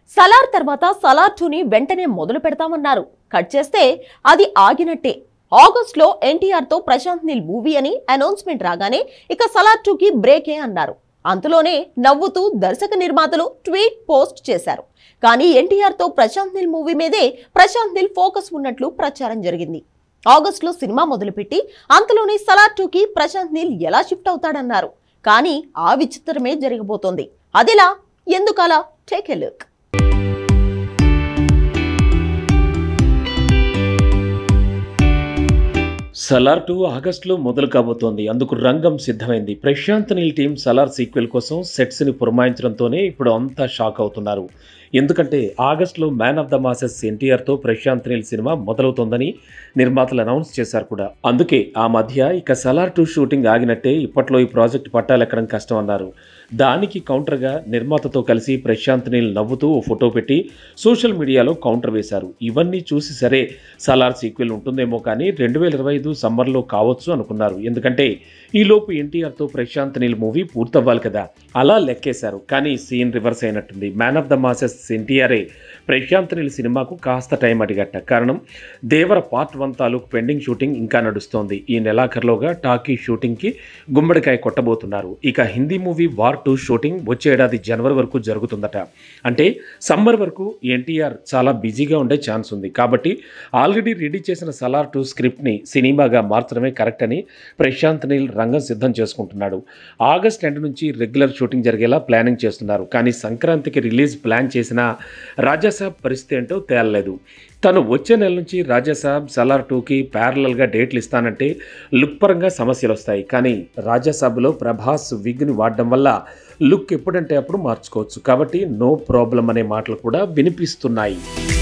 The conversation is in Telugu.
సలార్ తర్వాత సలార్ 2ని వెంటనే మొదలు పెడతామన్నారు. కట్ చేస్తే అది ఆగినట్టే. ఆగస్టులో ఎన్టీఆర్ తో ప్రశాంత్ నీల్ మూవీ అని అనౌన్స్మెంట్ రాగానే ఇక సలార్ 2కి బ్రేకే అన్నారు. అంతలోనే నవ్వుతూ దర్శక నిర్మాతలు ట్వీట్ పోస్ట్ చేశారు. కానీ ఎన్టీఆర్ తో ప్రశాంత్ నీల్ మూవీ మీదే ప్రశాంత్ నీల్ ఫోకస్ ఉన్నట్లు ప్రచారం జరిగింది. ఆగస్టులో సినిమా మొదలుపెట్టి అంతలోనే సలార్ 2కి ప్రశాంత్ నీల్ ఎలా షిఫ్ట్ అవుతాడన్నారు. కానీ ఆ విచిత్రమే జరగబోతోంది. అదిలా ఎందుకలా? Take a look. సలార్ 2 ఆగస్టులో మొదలు కాబోతోంది. అందుకు రంగం సిద్ధమైంది. ప్రశాంత్ నీల్ టీం సలార్ సీక్వెల్ కోసం సెట్స్ ని పురమాయించడంతోనే ఇప్పుడు అంతా షాక్ అవుతున్నారు. ఎందుకంటే ఆగస్టులో man of the masses NTR తో ప్రశాంత్ నీల్ సినిమా మొదలవుతోందని నిర్మాతలు అనౌన్స్ చేశారు కూడా. అందుకే ఆ మధ్య ఇక సలార్ 2 షూటింగ్ ఆగినట్టే, ఇప్పట్లో ఈ ప్రాజెక్ట్ పట్టాలెక్కడం కష్టం అన్నారు. దానికి కౌంటర్గా నిర్మాతతో కలిసి ప్రశాంత్ నీల్ నవ్వుతూ ఓ ఫోటో పెట్టి సోషల్ మీడియాలో కౌంటర్ వేశారు. ఇవన్నీ చూసి సరే సలార్ సీక్వెల్ ఉంటుందేమో కానీ 2025 సమ్మర్లో కావచ్చు అనుకున్నారు. ఎందుకంటే ఈలోపు ఎన్టీఆర్తో ప్రశాంత్ నీల్ మూవీ పూర్తవ్వాలి కదా, అలా లెక్కేశారు. కానీ సీన్ రివర్స్ అయినట్టుంది. మ్యాన్ ఆఫ్ ద మాసెస్ ఎన్టీఆర్ఏ ప్రశాంత్ నీల్ సినిమాకు కాస్త టైం అడిగట్ట. కారణం దేవర పార్ట్ 1 తాలూకు పెండింగ్ షూటింగ్ ఇంకా నడుస్తోంది. ఈ నెలాఖరులోగా టాకీ షూటింగ్కి గుమ్మడికాయ కొట్టబోతున్నారు. ఇక హిందీ మూవీ వార్ 2 షూటింగ్ వచ్చే ఏడాది జనవరి వరకు జరుగుతుందట. అంటే సమ్మర్ వరకు ఎన్టీఆర్ చాలా బిజీగా ఉండే ఛాన్స్ ఉంది. కాబట్టి ఆల్రెడీ రెడీ చేసిన సలార్ 2 స్క్రిప్ట్ని సినిమాగా మార్చడమే కరెక్ట్ అని ప్రశాంత్ నీల్ రంగం సిద్ధం చేసుకుంటున్నాడు. ఆగస్ట్ ఎండ్ నుంచి రెగ్యులర్ షూటింగ్ జరిగేలా ప్లానింగ్ చేస్తున్నారు. కానీ సంక్రాంతికి రిలీజ్ ప్లాన్ చేసిన రాజాసాబ్ పరిస్థితి ఏంటో తేలలేదు. తను వచ్చే నెల నుంచి రాజాసాబ్ సలార్ 2కి ప్యారలల్గా డేట్లు ఇస్తానంటే లుక్ పరంగా సమస్యలు వస్తాయి. కానీ రాజాసాబ్లో ప్రభాస్ విగ్ని వాడడం వల్ల లుక్ ఎప్పుడంటే అప్పుడు మార్చుకోవచ్చు. కాబట్టి నో ప్రాబ్లం అనే మాటలు కూడా వినిపిస్తున్నాయి.